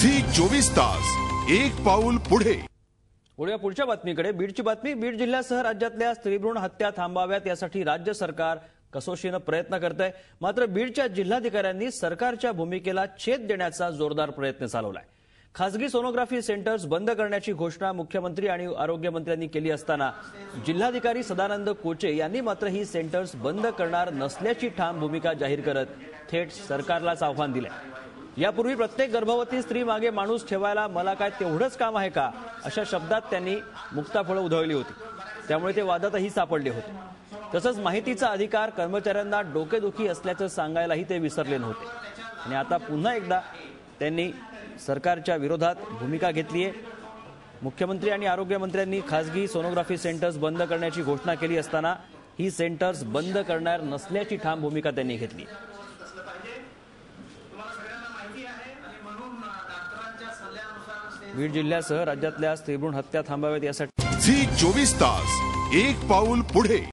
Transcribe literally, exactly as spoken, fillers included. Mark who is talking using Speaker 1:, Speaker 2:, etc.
Speaker 1: Zee चोवीस तास एक पाऊल पुढे।
Speaker 2: वळूया पुढच्या बातमीकडे। बीडची बातमी। बीड जिल्ह्यासह राज्यातल्या स्त्रीभ्रूण हत्या थांबाव्यात यासाठी राज्य सरकार कसोशीने प्रयत्न करतंय। मात्र बीडच्या जिल्हाधिकाऱ्यांनी सरकारच्या भूमिकेला छेद देण्याचा जोरदार प्रयत्न चालवलाय। खासगी सोनोग्राफी सेंटर्स बंद करण्याची घोषणा मुख्यमंत्री आणि आरोग्यमंत्र्यांनी केली असताना जिल्हाधिकारी सदानंद कोचे यांनी मात्र ही सेंटर्स बंद करणार नसल्याची ठाम भूमिका जाहीर करत थेट सरकारलाच आव्हान दिलंय। यापूर्वी प्रत्येक गर्भवती स्त्री मागे माणूस ठेवायला मला काय तेवढंच काम आहे का, अशा शब्दात त्यांनी मुक्ताफळं उधळली होती। त्यामुळे ते वादातही सापडले होते। तसंच माहितीचा अधिकार कर्मचाऱ्यांना डोकेदुखी असल्याचं सांगायलाही ते विसरले नव्हते। आणि आता पुन्हा एकदा त्यांनी सरकारच्या विरोधात भूमिका घेतली आहे। मुख्यमंत्री आणि आरोग्यमंत्र्यांनी खासगी सोनोग्राफी सेंटर्स बंद करण्याची घोषणा केली असताना ही सेंटर्स बंद करणार नसल्याची ठाम भूमिका त्यांनी घेतली। बीड जिल्ह्यासह राज्यातल्या स्त्रीभ्रूण हत्या थांबाव्यात यासाठी
Speaker 1: झी चोवीस तास एक पाऊल पुढे।